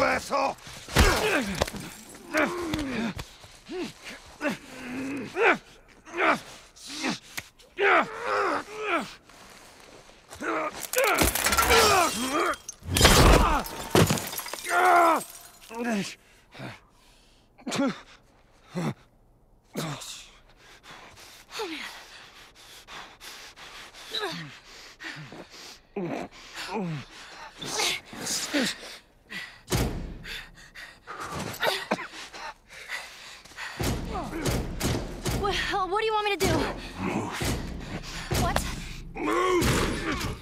asshole! What do you want me to do? Move. What? Move!